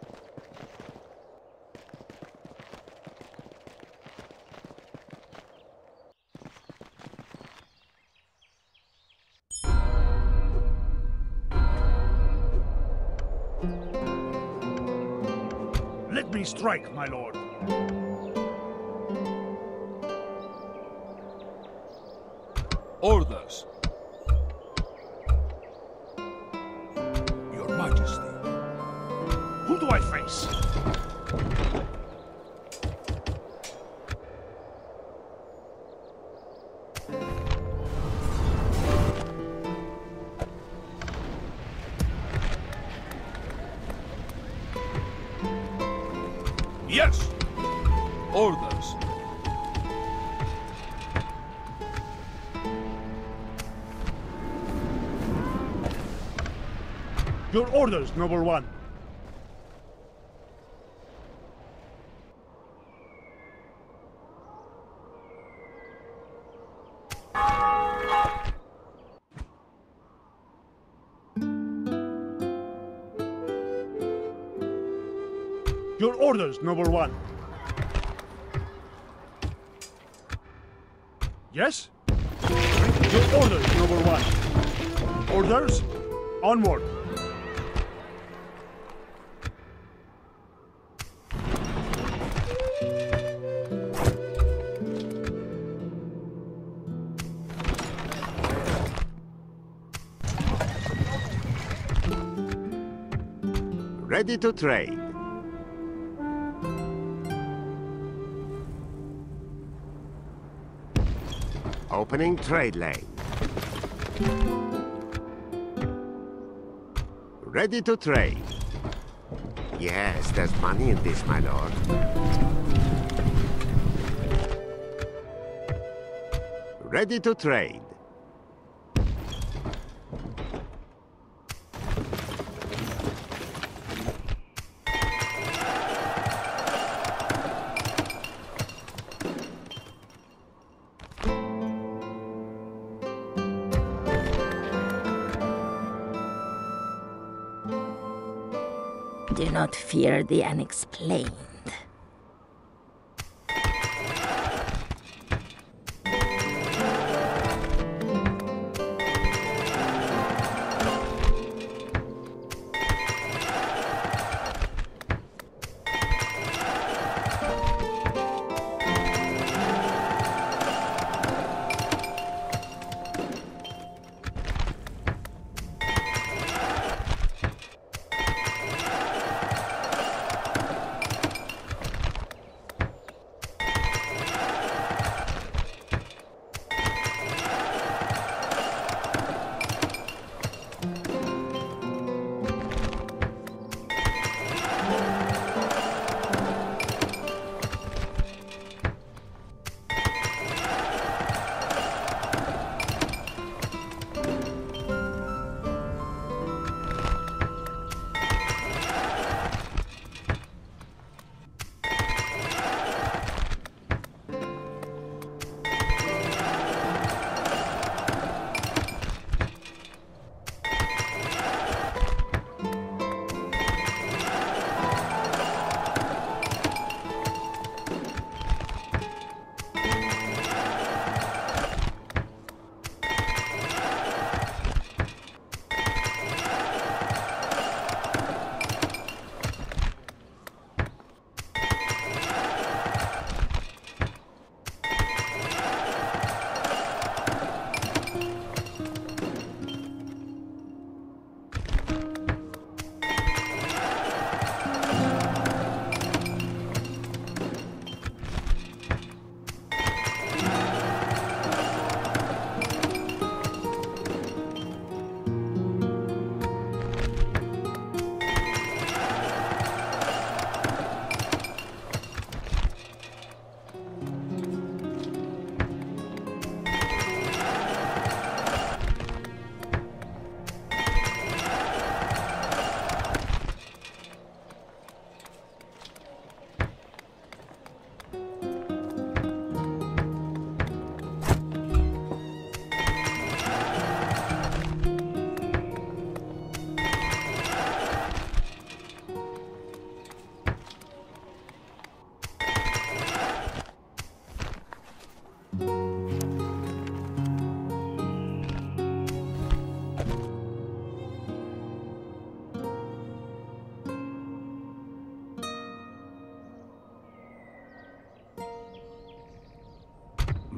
Let me strike, my lord. Orders. Your Majesty. Who do I face? Yes! Orders. Your orders, noble one. Your orders, noble one. Yes? Your orders, noble one. Orders? Onward. Ready to trade. Opening trade lane. Ready to trade. Yes, there's money in this, my lord. Ready to trade. Do not fear the unexplained.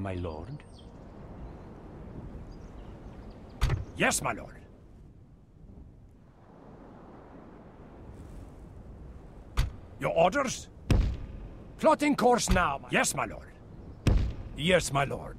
my lord? Yes, my lord. Your orders? Plotting course now, Yes, my lord. Yes, my lord.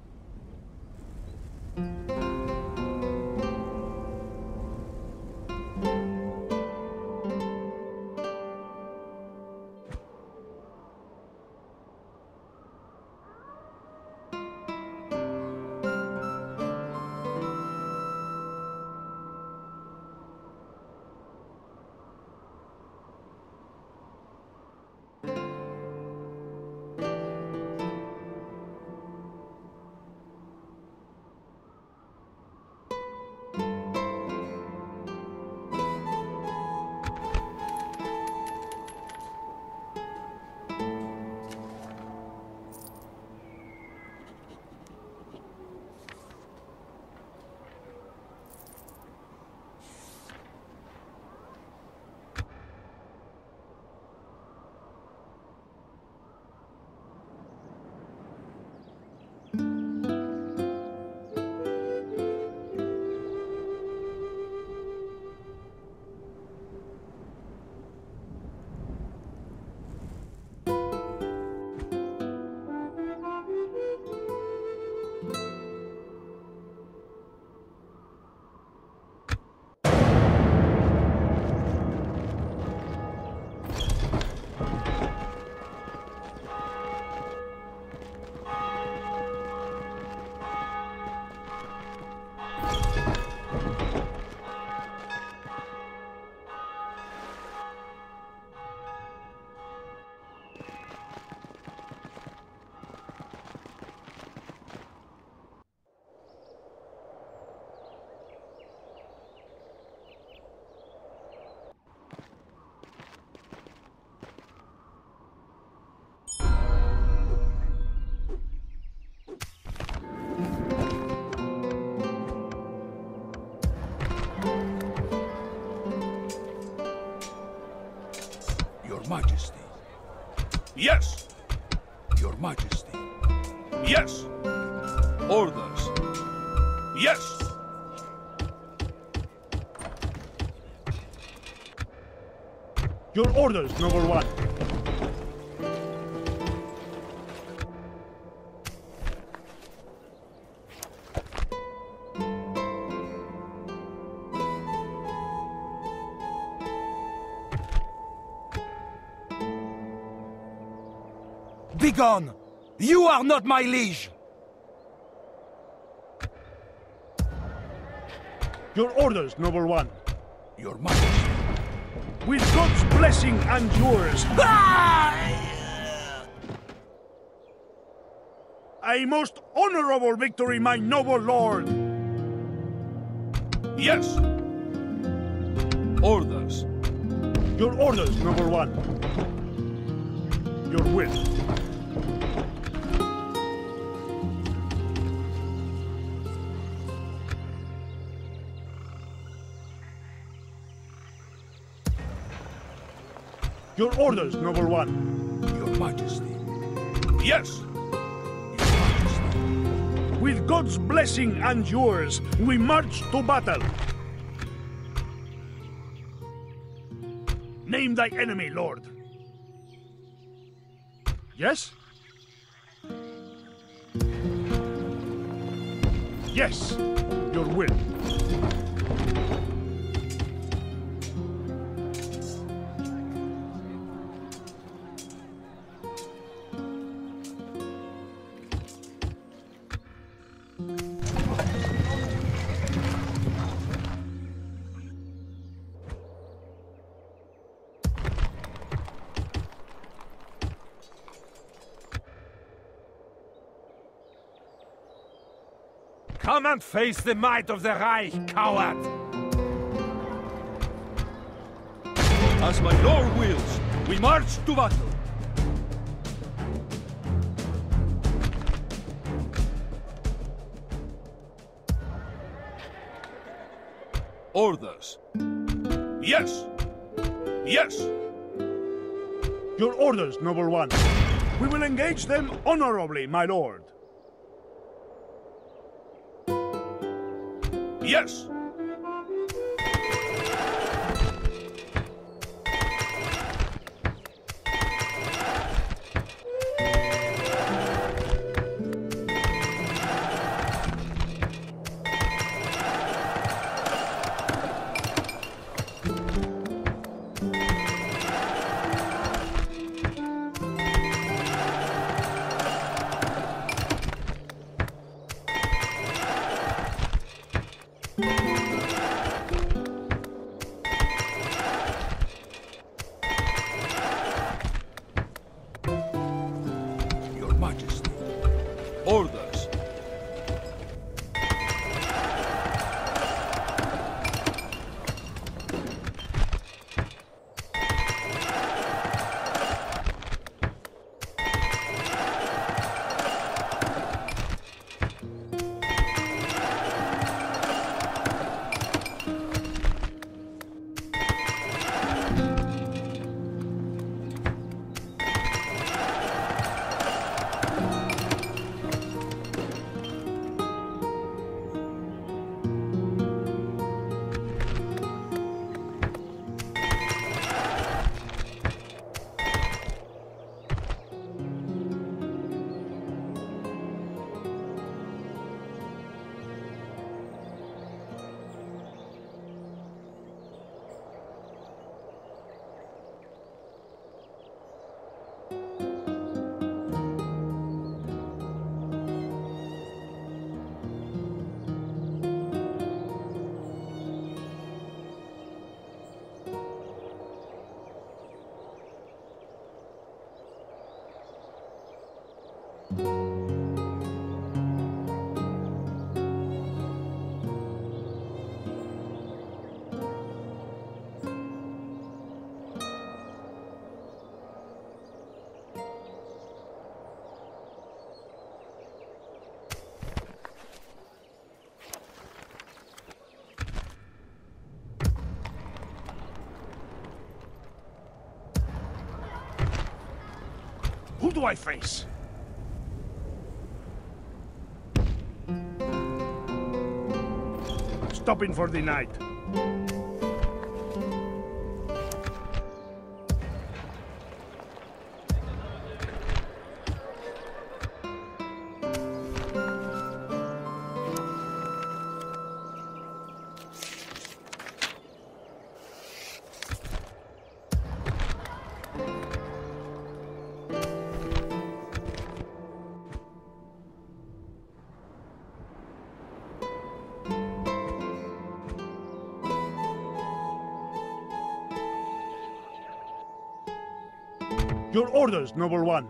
Your Majesty. Yes! Your Majesty. Yes! Orders. Yes! Your orders, noble one. Begone! You are not my liege! Your orders, noble one. Your Majesty. With God's blessing and yours. A most honorable victory, my noble lord. Yes! Orders. Your orders, noble one. Your will. Your orders, noble one. Your Majesty. Yes! Your Majesty. With God's blessing and yours, we march to battle. Name thy enemy, lord. Yes? Yes, your will. Come and face the might of the Reich, coward! As my lord wills, we march to battle. Orders. Yes! Yes! Your orders, noble one. We will engage them honorably, my lord. Yes! Your Majesty. Orders. Who do I face? Stopping for the night. Your orders, Noble One.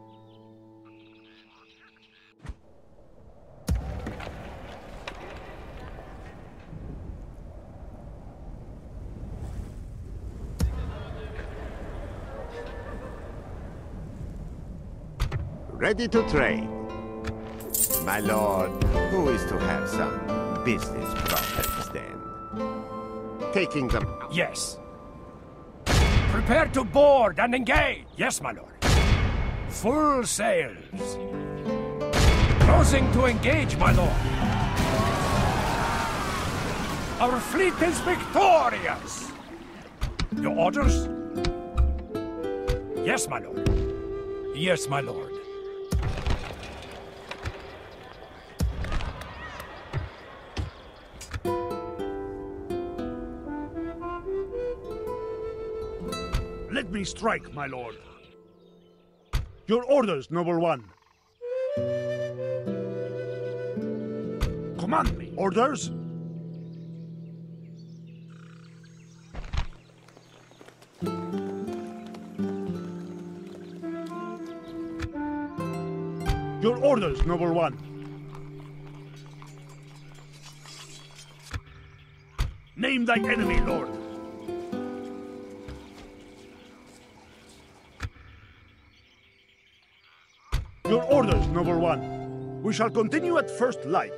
Ready to trade. My lord, who is to have some business problems then? Taking them out. Yes. Prepare to board and engage. Yes, my lord. Full sails. Closing to engage, my lord. Our fleet is victorious. Your orders? Yes, my lord. Yes, my lord. Let me strike, my lord. Your orders, Noble One. Command me. Orders? Your orders, Noble One. Name thy enemy, Lord. Your orders, Noble One. We shall continue at first light.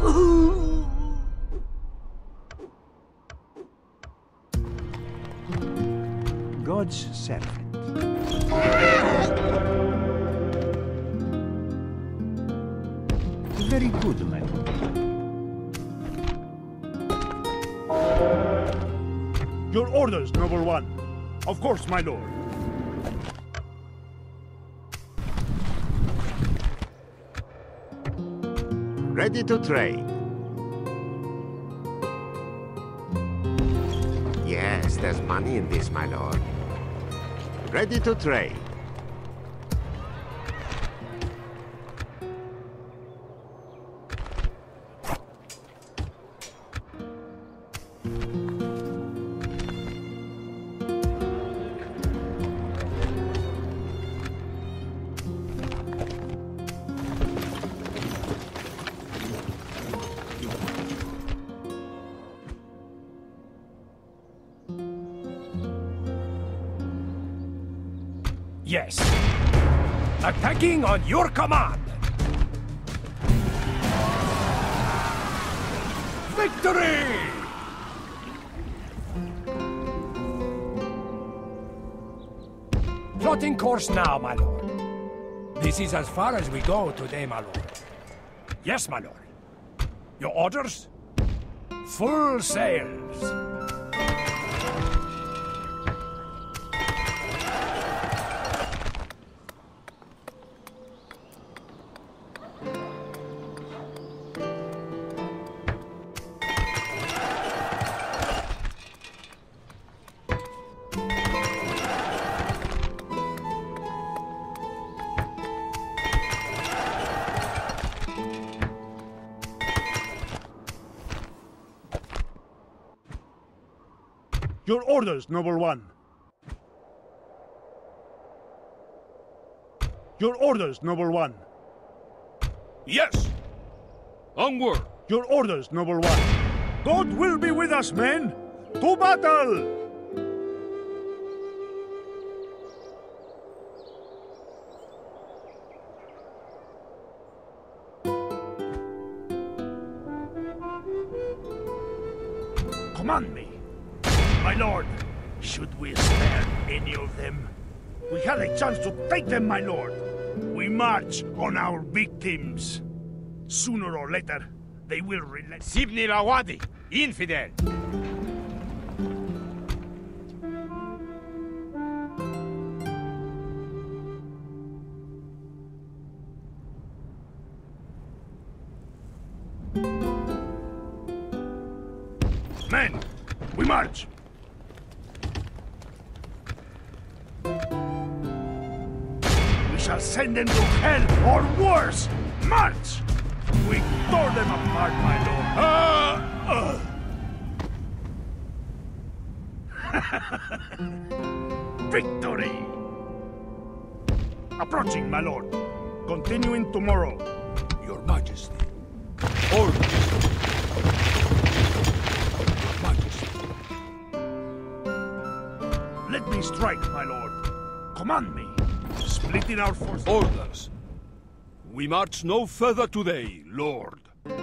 God's servant. Very good, my lord. Your orders, noble one. Of course, my lord. Ready to trade. Yes, there's money in this, my lord. Ready to trade. Yes. Attacking on your command. Victory! Plotting course now, my lord. This is as far as we go today, my lord. Yes, my lord. Your orders? Full sails. Your orders, noble one. Your orders, noble one. Yes! Onward! Your orders, noble one. God will be with us, men! To battle! Command me. My lord, should we spare any of them? We had a chance to take them, my lord. We march on our victims. Sooner or later, they will relent. سيبني الأواضي infidel. Men, we march! We shall send them to hell or worse! March! We tore them apart, my lord. Victory! Approaching, my lord. Continuing tomorrow. Your Majesty. Orders. Your Majesty. Let me strike, my lord. Command me. Splitting our forces. Orders. We march no further today, Lord.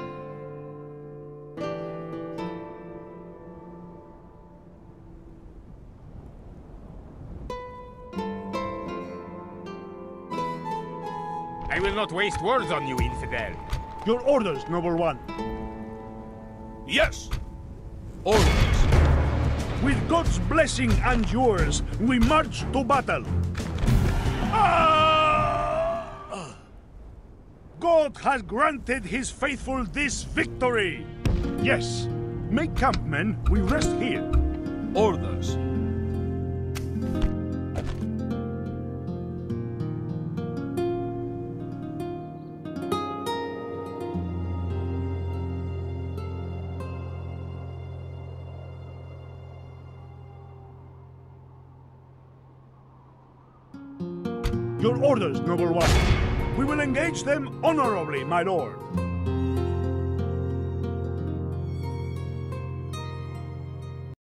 I will not waste words on you, infidel. Your orders, noble one. Yes! Orders. With God's blessing and yours, we march to battle. God has granted his faithful this victory. Yes, make camp, men. We rest here. Orders. Your orders, noble one. We will engage them honorably, my lord.